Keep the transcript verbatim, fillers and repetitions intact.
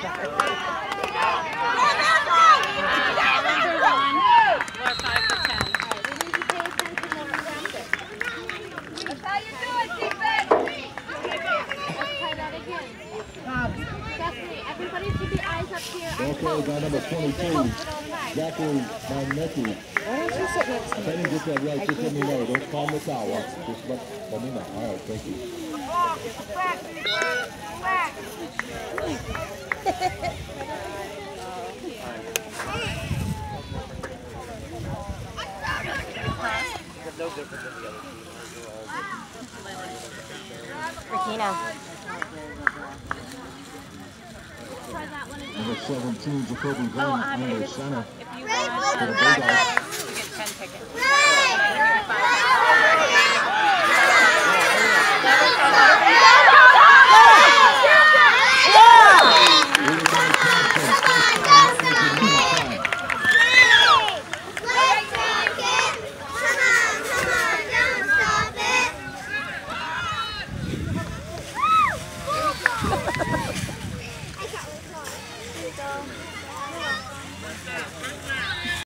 Everybody keep your eyes up here. Okay, by number twenty-two, Zachary Magnetti. Why don't you sit next to If I didn't get that right, just let me know. Don't call me tower. Just let, let me know. All right, thank you. No different than the other team. Regina. Number seventeen, Jacoby Green, Oh, um, under if it's- center if you for the want, Bulldogs.